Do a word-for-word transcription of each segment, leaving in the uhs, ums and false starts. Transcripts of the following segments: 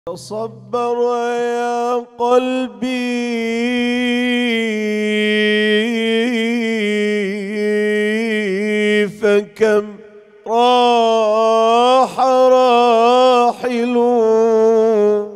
تصبر يا قلبي فكم راح راحلون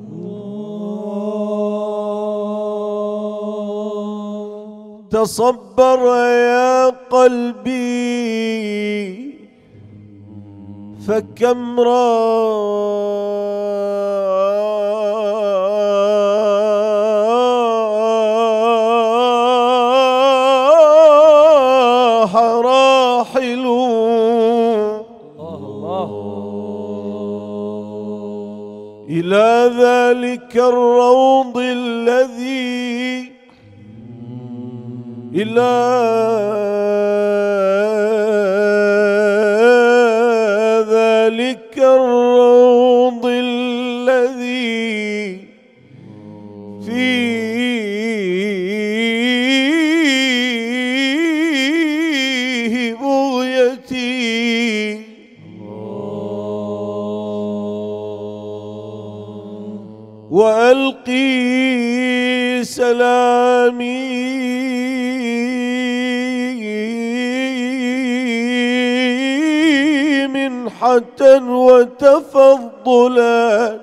تصبر يا قلبي فكم راح راحلون إلى ذلك الروض الذي إلى ذلك الروض الذي فيه بغيتي وألقي سلامي منحة وتفضلا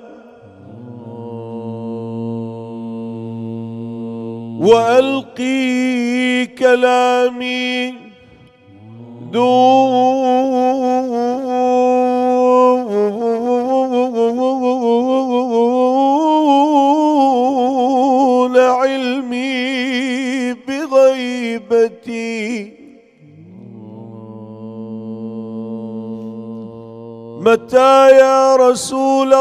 وألقي كلامي دون علمي بغيبتي متى يا رسول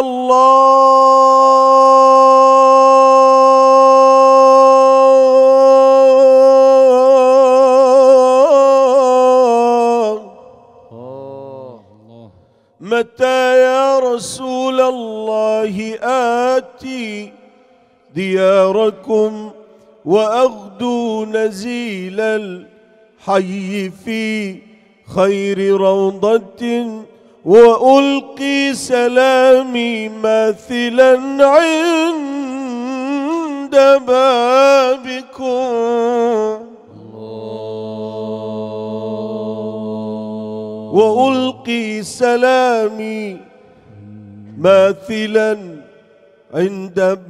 الله متى يا رسول الله آتي دياركم وأغدو نزيل الحي في خير روضة وألقي سلامي ماثلا عند بابكم وألقي سلامي ماثلا عند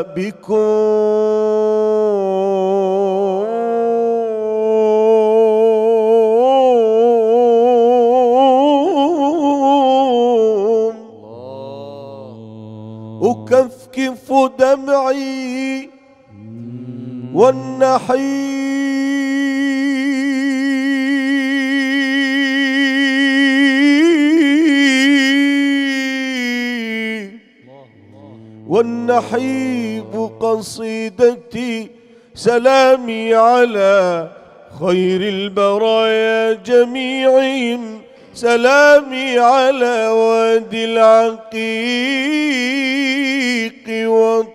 بابكم أكفكف دمعي والنحيب والنحيب قصيدتي سلامي على خير البرايا جميعهم سلامي على وادي العقيق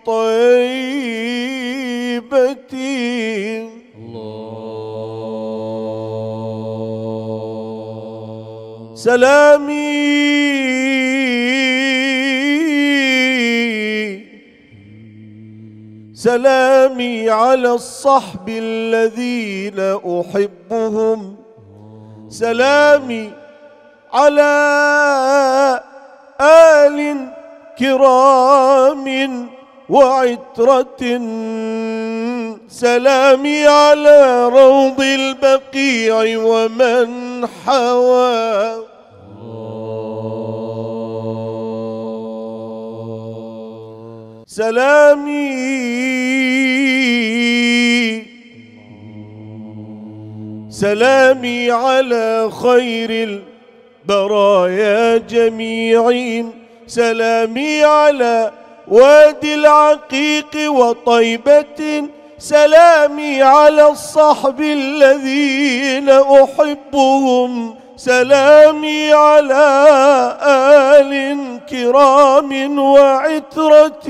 وطيبتي الله سلامي سلامي على الصحب الذين أحبهم سلامي على آل كرام وعترة سلامي على روض البقيع ومن حوى سلامي سلامي على خير البرايا جميعهم سلامي على وادي العقيق وطيبة سلامي على الصحب الذين أحبهم سلامي على آل كرام وعترة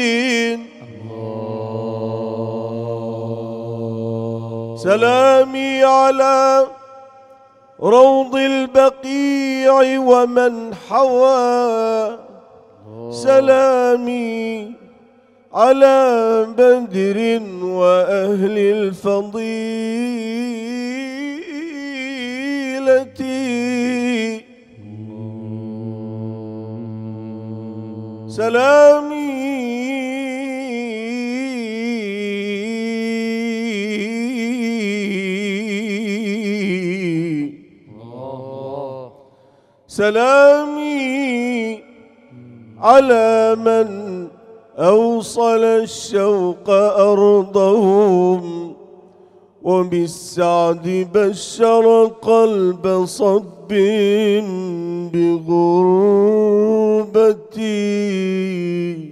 سلامي على روض البقيع ومن حوى سلامي على بدر وأهل الفضيلة سلامي سلامي على من أوصل الشوق أرضهم وبالسعد بشر قلب صب بغربتي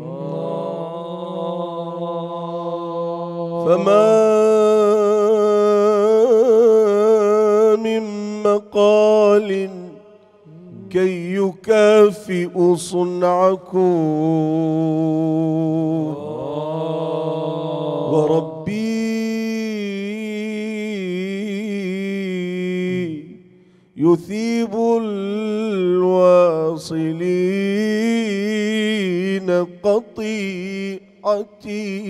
فما من مقال كي يكافئ صنعكم وربي يثيب الواصلين قطيعتي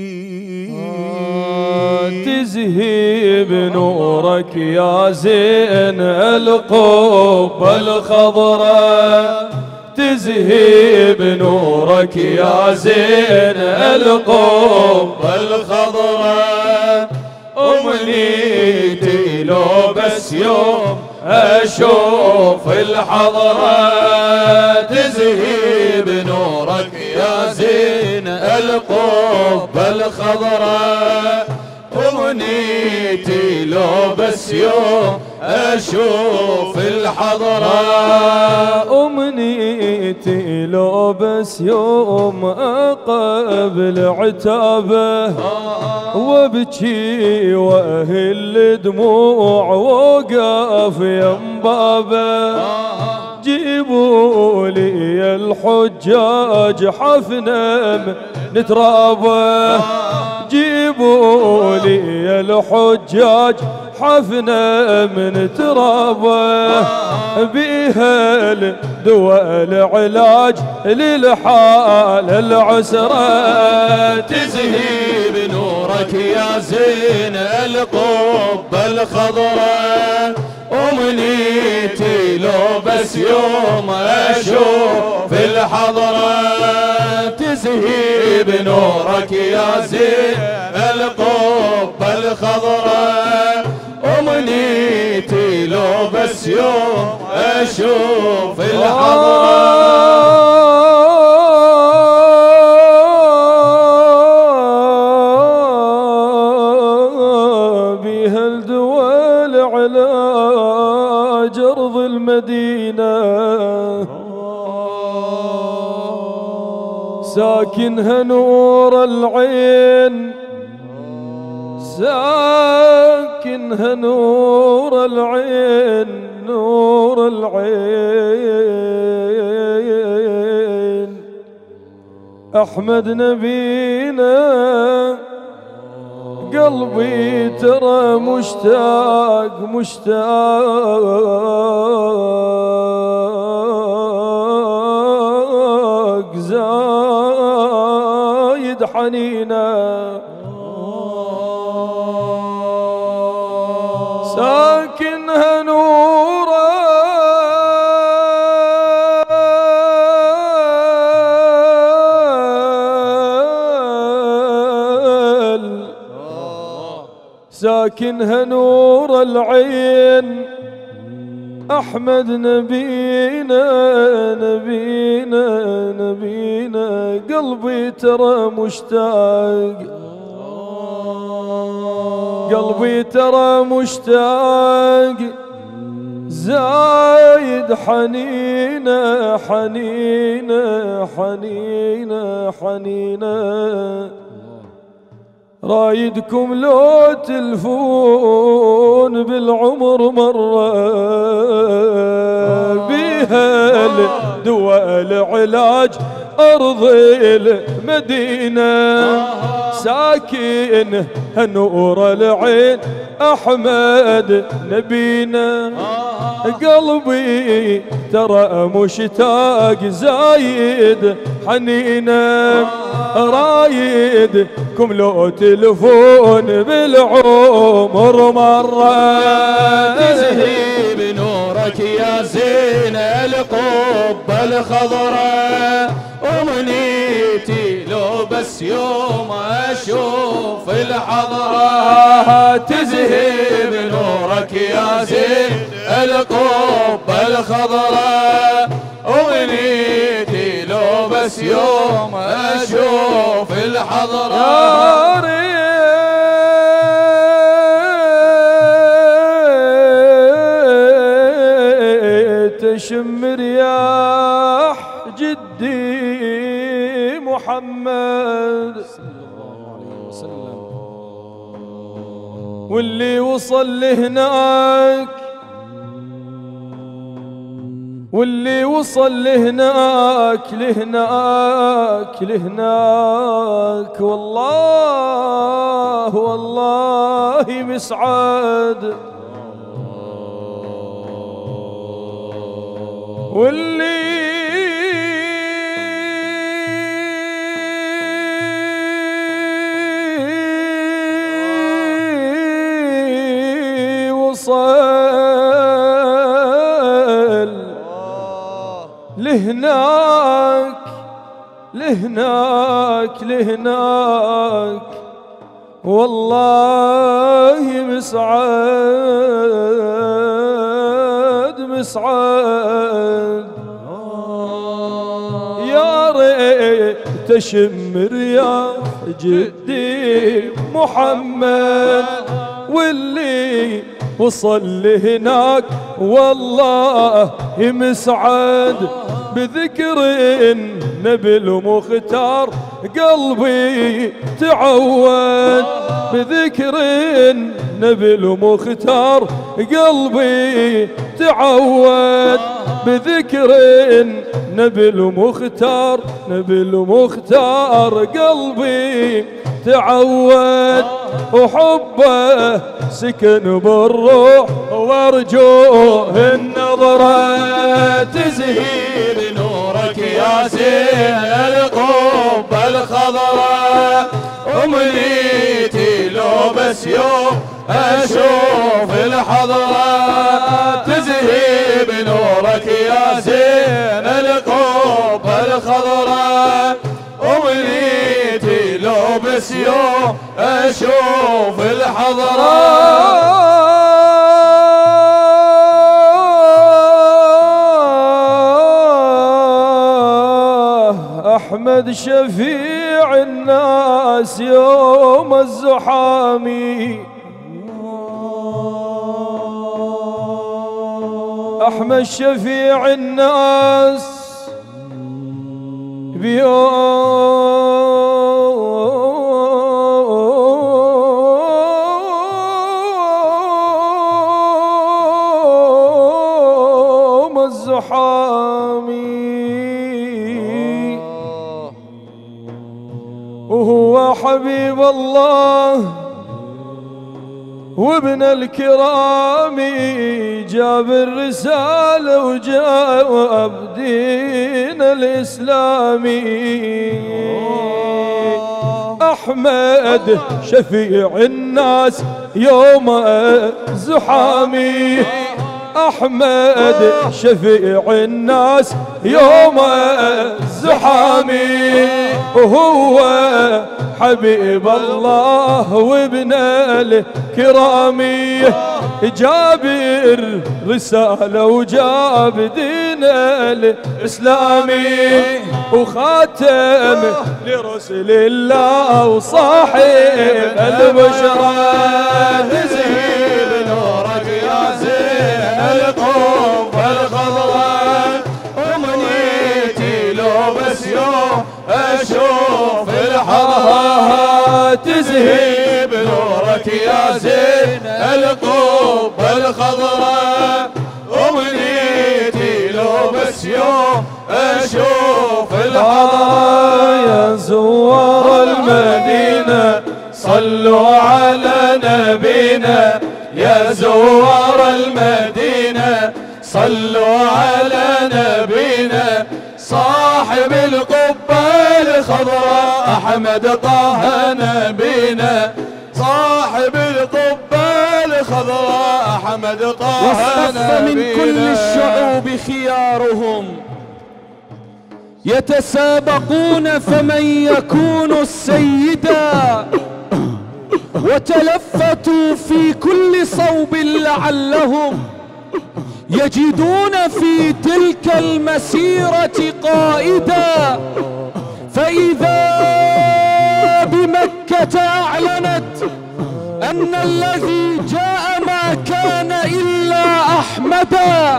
تزهي بنورك يا زين القبة الخضراء تزهي بنورك يا زين القبة الخضراء أمنيتي لو بس يوم أشوف الحضرة تزهي بنورك يا زين القبة الخضراء أمنيتي لو بس يوم أشوف الحضرة أمنيتي لو بس يوم أقابل عتابه وابكي واهل دموع ووقف ينبابه جيبوا لي الحجاج حفنة من ترابه جيبوا لي الحجاج حفنة من ترابه بيها الدول علاج للحال العسرة تزهي بنورك يا زين القبة الخضراء أمنيتي لو بس يوم أشوف الحضرة تزهي بنورك يا زين القبة الخضراء أمنيتي لو بس يوم أشوف الحضرة بها الدول على جرض المدينة ساكنها نور العين ساكنها نور العين نور العين أحمد نبينا قلبي ترى مشتاق مشتاق زايد حنينا ساكنها نورا ساكنها نور العين أحمد نبينا نبينا نبينا قلبي ترى مشتاق قلبي ترى مشتاق زايد حنينة حنينة حنينة حنينة رايدكم لو تلفون بالعمر مرة بها الدول علاج أرض المدينة ساكن نور العين أحمد نبينا قلبي ترى مشتاق زايد حنينه رايدكم لو تلفون بالعمر مرة تزهي بنورك يا زين القبة الخضراء أمنيتي لو بس يوم أشوف الحضرة تزهي بنورك يا زين القبة الخضراء أمنيتي لو بس يوم أشوف الحضرة تشم رياح جدي محمد واللي وصل لهناك واللي وصل لهناك لهناك لهناك والله والله مسعد واللي وصل لهناك لهناك لهناك والله مسعد مسعد يا ريت تشم رياح جدي محمد واللي وصل لهناك والله مسعد بذكر النبي المختار قلبي تعود بذكر النبي المختار قلبي تعود بذكر النبي المختار نبي المختار قلبي تعود وحبه سكن بالروح وارجوه النظرة تزهي بنورك يا زين القبة الخضراء أمنيتي لو بس يوم أشوف الحضرة تزهي بنورك يا زين القبة الخضراء أمنيتي لو بس يوم أشوف الحضرة أحمد شفيع الناس يوم الزحامي أحمد شفيع الناس بيوم الزحامي وهو حبيب الله وابن الكرام جاب الرسالة وجاب دين الإسلامي أحمد شفيع الناس يوم الزحامي أحمد شفيع الناس يوم الزحامي وهو حبيب الله وابن الكرامي جاب الرسالة وجاب دين الإسلامي وخاتم لرسل الله وصاحب البشرى تزهي بنورك يا زين القبة الخضراء أمنيتي لو بس يوم أشوف الحضرة تزهي بنورك يا زين القبة الخضراء أمنيتي لو بس يوم أشوف الحضرة صلوا على نبينا يا زوار المدينة صلوا على نبينا صاحب القبة الخضراء أحمد طه نبينا صاحب القبة الخضراء أحمد طه واصطف من كل الشعوب خيارهم يتسابقون فمن يكون السيدا وتلفتوا في كل صوب لعلهم يجدون في تلك المسيرة قائدا فإذا بمكة أعلنت أن الذي جاء ما كان إلا أحمدا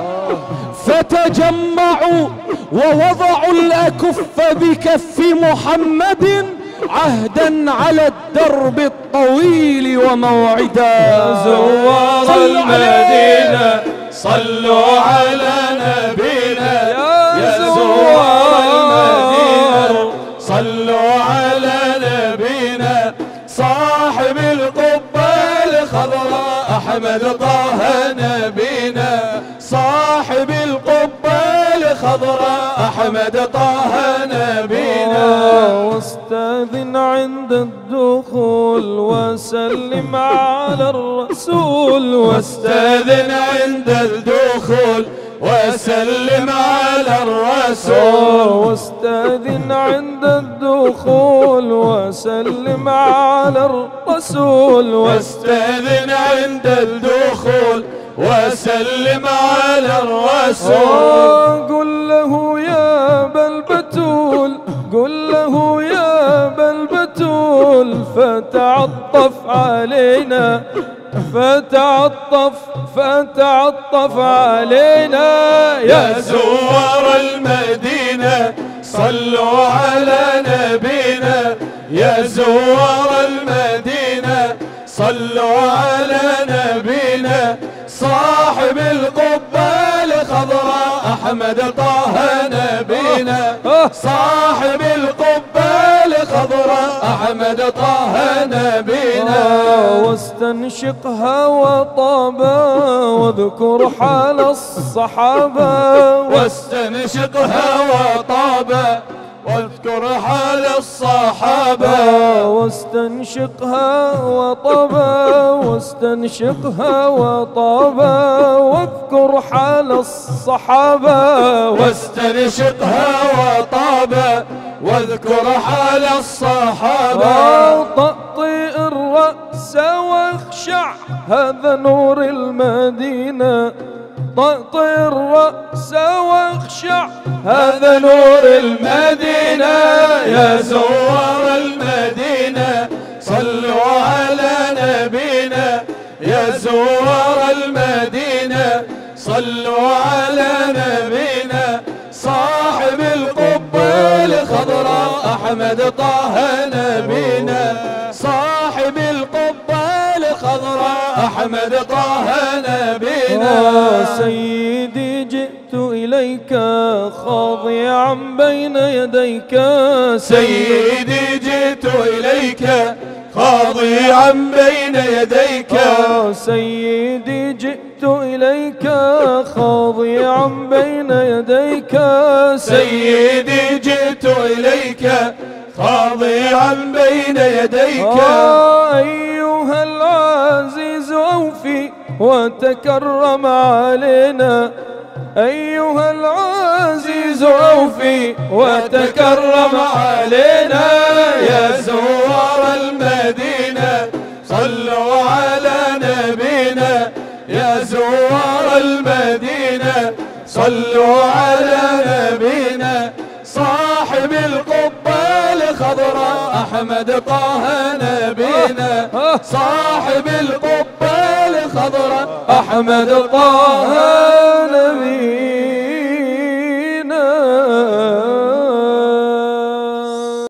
فتجمعوا ووضعوا الأكف بكف محمد عهدا على الدرب الطويل وموعدا. زوار المدينة صلوا على نبينا يا زوار المدينة صلوا على نبينا صاحب القبة الخضراء أحمد طه نبينا صاحب القبة الخضراء أحمد طه نبينا واستاذن عند الدخول وسلم على الرسول واستاذن عند الدخول وسلم على الرسول واستاذن عند الدخول وسلم على الرسول واستاذن عند الدخول وسلم على الرسول قل له يا بالبتول قل له يا بالبتول فتعطف علينا فتعطف فتعطف علينا يا زوار المدينة صلوا على نبينا يا زوار المدينة صلوا على نبينا صاحب القبة الخضراء أحمد طه نبينا صاحب القبة الخضراء أحمد طه نبينا واستنشقها وطابا واذكر حال الصحابة واستنشقها وطابا واذكر حال الصحابة واستنشقها وطابا واستنشقها وطابا واذكر حال الصحابة واستنشقها وطابا واذكر حال الصحابة طأطئ الرأس واخشع هذا نور المدينة طأطئ الرأس واخشع هذا نور المدينة يا زوار المدينة صلوا على نبينا يا زوار المدينة صلوا على نبينا صاحب القبة الخضراء أحمد طه نبينا صاحب القبة الخضراء أحمد طه نبينا سيدي جئت إليك خاضعا بين يديك سيدي جئت إليك خاضعا بين يديك سيدي جئت إليك خاضعا بين يديك سيدي جئت إليك خاضعا بين يديك آه أيها العزيز أوفي وتكرم علينا أيها العزيز أوفي وتكرم علينا يا زوار المدينة صلوا على نبينا يا زوار المدينة صلوا على نبينا صاحب القبة الخضراء أحمد طه نبينا صاحب القبة الخضراء أحمد طه